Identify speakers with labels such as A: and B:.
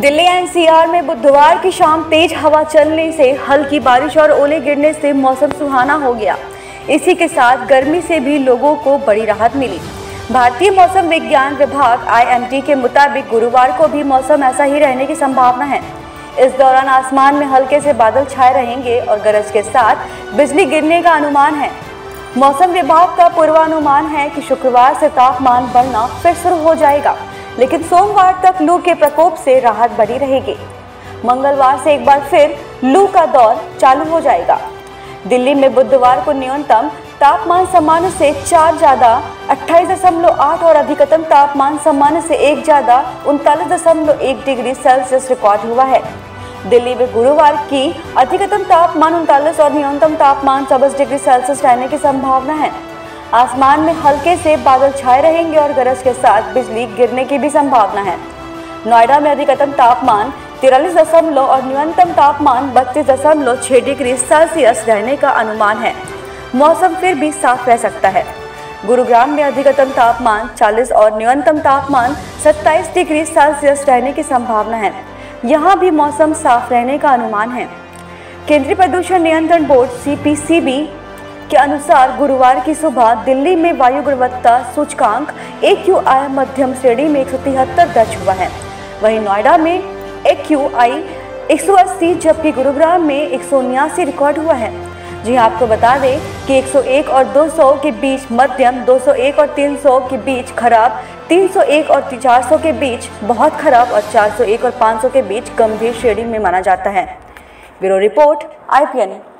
A: Delhi NCR में बुधवार की शाम तेज हवा चलने से हल्की बारिश और ओले गिरने से मौसम सुहाना हो गया। इसी के साथ गर्मी से भी लोगों को बड़ी राहत मिली। भारतीय मौसम विज्ञान विभाग IMD के मुताबिक गुरुवार को भी मौसम ऐसा ही रहने की संभावना है। इस दौरान आसमान में हल्के से बादल छाए रहेंगे और गरज के साथ बिजली गिरने का अनुमान है। मौसम विभाग का पूर्वानुमान है कि शुक्रवार से तापमान बढ़ना फिर शुरू हो जाएगा, लेकिन सोमवार तक लू के प्रकोप से राहत बनी रहेगी। मंगलवार से एक बार फिर लू का दौर चालू हो जाएगा। दिल्ली में बुधवार को न्यूनतम तापमान सामान्य से 4 ज्यादा 28.8 और अधिकतम तापमान सामान्य से 1 ज्यादा 39.1 डिग्री सेल्सियस रिकॉर्ड हुआ है। दिल्ली में गुरुवार की अधिकतम तापमान 39 और न्यूनतम तापमान 24 डिग्री सेल्सियस रहने की संभावना है। आसमान में हल्के से बादल छाए रहेंगे और गरज के साथ बिजली गिरने की भी संभावना है। नोएडा में अधिकतम तापमान 43 और न्यूनतम तापमान 32.6 डिग्री सेल्सियस रहने का अनुमान है। मौसम फिर भी साफ रह सकता है। गुरुग्राम में अधिकतम तापमान 40 और न्यूनतम तापमान 27 डिग्री सेल्सियस रहने की संभावना है। यहाँ भी मौसम साफ रहने का अनुमान है। केंद्रीय प्रदूषण नियंत्रण बोर्ड CPCB के अनुसार गुरुवार की सुबह दिल्ली में वायु गुणवत्ता सूचकांक AQI मध्यम श्रेणी में 173 दर्ज हुआ है। वहीं नोएडा में AQI 180 जबकि गुरुग्राम में 179 रिकॉर्ड हुआ है। जी आपको बता दें कि 101 और 200 के बीच मध्यम, 201 और 300 के बीच खराब, 301 और 400 के बीच बहुत खराब और 401 और 500 के बीच गंभीर श्रेणी में माना जाता है। Bureau report IPN।